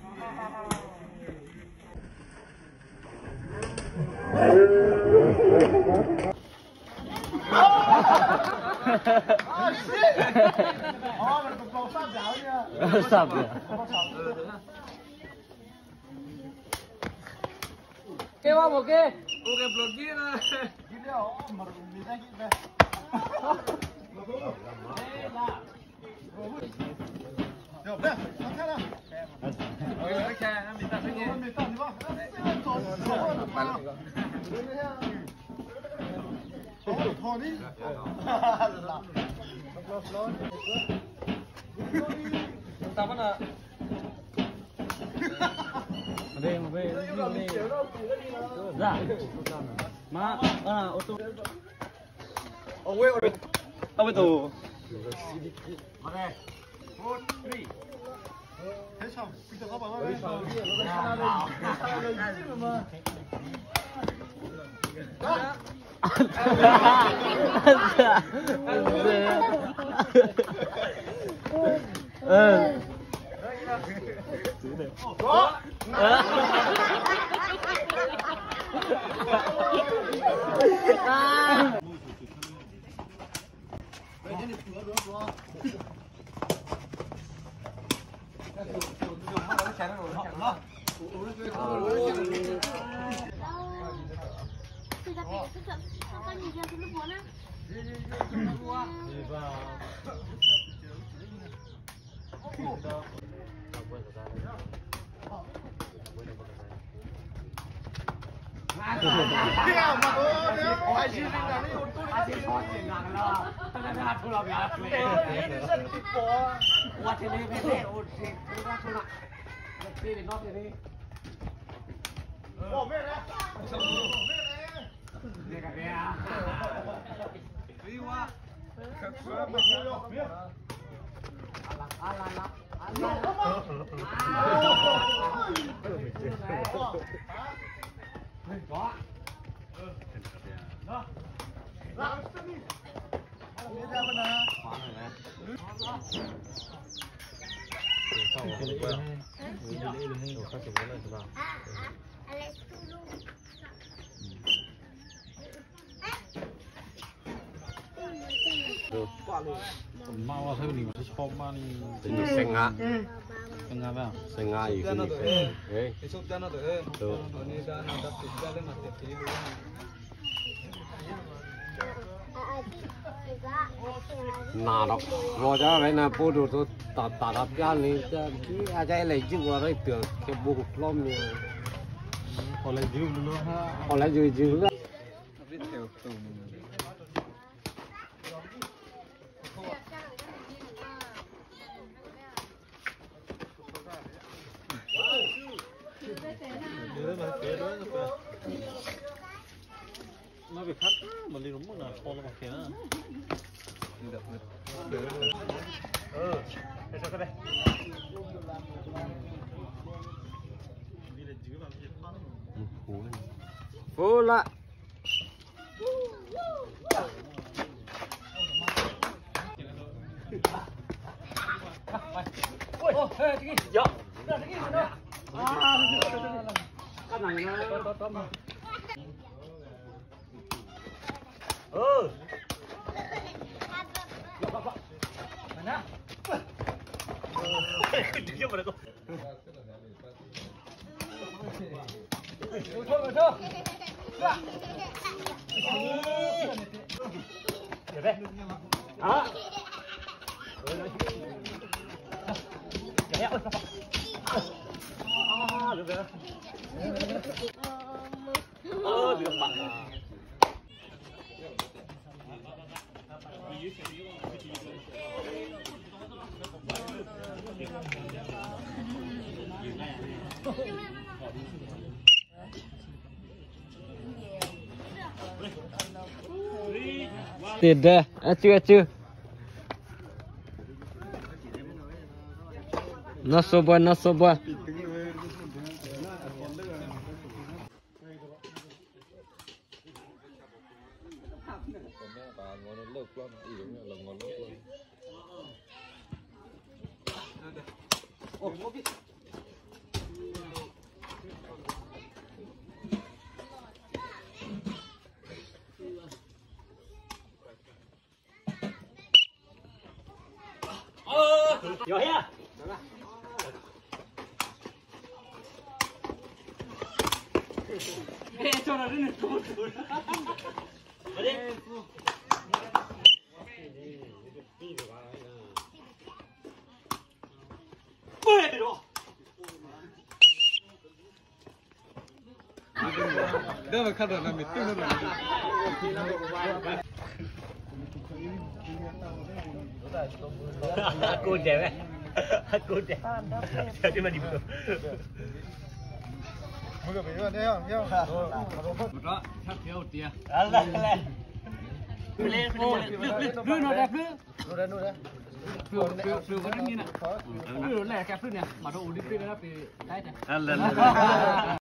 Sập rồi. Kêu vào một cái. Ok, block kia nè. Được đấy, thắng thế nào. Ôi, cái xe nó bị tạt thế kia. Thôi đi. Tao vẫn là. Đây mà về đi. Dạ. Má, ô tô. Ông quên. Ông quên tù. Mà đây. 4, 3. Thế xong, bây giờ có bảo ơi. Mau thôi mình sẽ chôm mà đi senga vào senga gì cái đấy cái sốt ra nó tới nó ra nó đập thịt ra lên mặt thịt thì nà đó rồi cho này là bố đồ tôi tạt đập ra này cái ai lấy chứ vào đây tưởng cái bụng lom này họ lấy dư nữa ha họ lấy dư ra nó bị cắt mà đi đúng là kho nó bằng kia đây sao cái đây vô lại ôi cái gì dạ cái gì nữa cái này nó mà mana dia pada tu betul ya deh ah ya được rồi được bạn tidak, chưa. Nó soba. Cho nó đến được rồi. Đi. Bơi rồi. Đó mà khăn rồi làm mệt tiêu nó rồi. Aku deh. Aku deh. Jadi mana itu? Mưa bị rồi đấy không? Một đó, sắp thiếu tiền. Lên. Đưa nó đẹp đưa. Nuôi đấy. Đưa có đứng như này. Đưa nó lẻ kẹp đưa nè, mà đồ đi phía đó thì đấy.